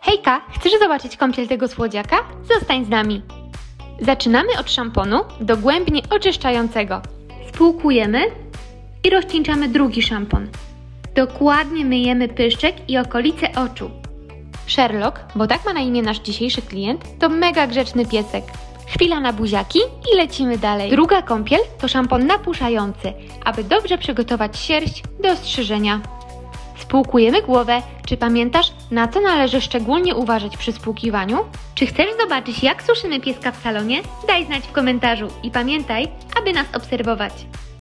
Hejka, chcesz zobaczyć kąpiel tego słodziaka? Zostań z nami! Zaczynamy od szamponu dogłębnie oczyszczającego. Spłukujemy i rozcieńczamy drugi szampon. Dokładnie myjemy pyszczek i okolice oczu. Sherlock, bo tak ma na imię nasz dzisiejszy klient, to mega grzeczny piesek. Chwila na buziaki i lecimy dalej. Druga kąpiel to szampon napuszający, aby dobrze przygotować sierść do strzyżenia. Spłukujemy głowę. Czy pamiętasz, na co należy szczególnie uważać przy spłukiwaniu? Czy chcesz zobaczyć, jak suszymy pieska w salonie? Daj znać w komentarzu i pamiętaj, aby nas obserwować.